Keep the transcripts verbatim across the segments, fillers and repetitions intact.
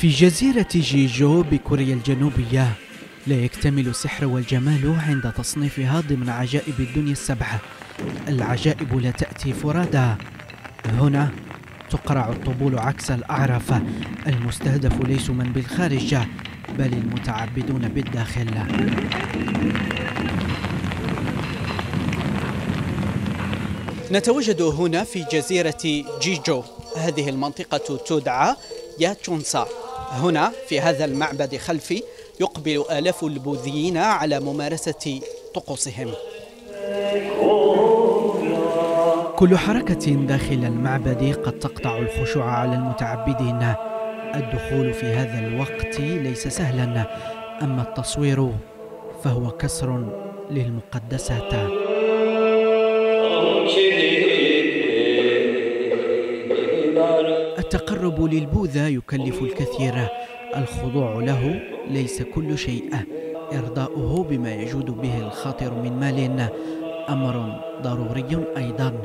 في جزيرة جيجو بكوريا الجنوبية لا يكتمل السحر والجمال عند تصنيفها ضمن عجائب الدنيا السبعة. العجائب لا تأتي فرادى، هنا تقرع الطبول عكس الأعراف. المستهدف ليس من بالخارج بل المتعبدون بالداخل. نتواجد هنا في جزيرة جيجو. هذه المنطقة تدعى ياتشونسا. هنا في هذا المعبد خلفي يقبل آلاف البوذيين على ممارسة طقوسهم. كل حركة داخل المعبد قد تقطع الخشوع على المتعبدين. الدخول في هذا الوقت ليس سهلا، أما التصوير فهو كسر للمقدسات. التقرب للبوذا يكلف الكثير، الخضوع له ليس كل شيء، إرضاؤه بما يجود به الخاطر من مال أمر ضروري أيضا.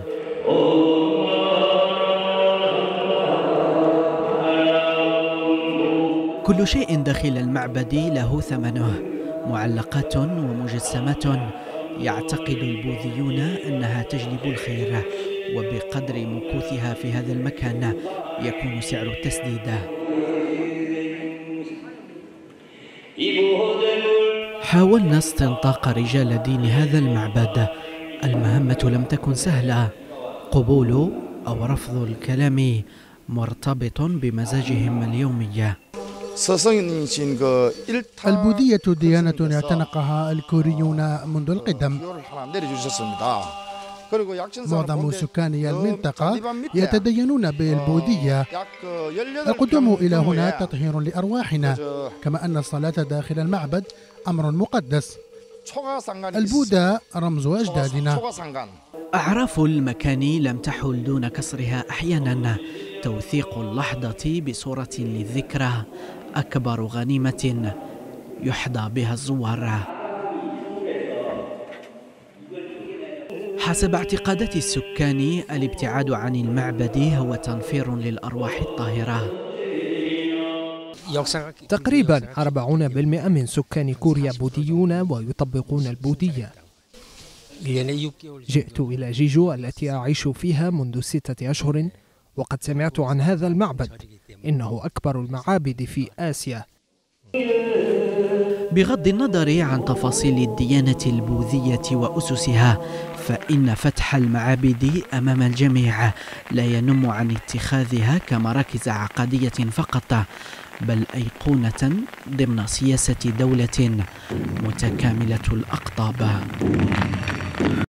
كل شيء داخل المعبد له ثمنه، معلقات ومجسمات يعتقد البوذيون أنها تجلب الخير، وبقدر مكوثها في هذا المكان يكون سعر التسديد. حاولنا استنطاق رجال دين هذا المعبد. المهمة لم تكن سهلة، قبول أو رفض الكلام مرتبط بمزاجهم اليومي. البوذية ديانة اعتنقها الكوريون منذ القدم. معظم سكاني المنطقة يتدينون بالبوذية. القدوم إلى هنا تطهير لأرواحنا، كما أن الصلاة داخل المعبد أمر مقدس. البوذا رمز أجدادنا. أعراف المكان لم تحل دون كسرها أحيانا. توثيق اللحظة بصورة للذكرى أكبر غنيمة يحظى بها الزوار. حسب اعتقادات السكان الابتعاد عن المعبد هو تنفير للأرواح الطاهرة. تقريبا أربعين بالمئة من سكان كوريا بوذيون ويطبقون البوذية. جئت إلى جيجو التي أعيش فيها منذ ستة أشهر، وقد سمعت عن هذا المعبد، إنه أكبر المعابد في آسيا. بغض النظر عن تفاصيل الديانة البوذية وأسسها، فإن فتح المعابد أمام الجميع لا ينم عن اتخاذها كمراكز عقدية فقط، بل أيقونة ضمن سياسة دولة متكاملة الأقطاب.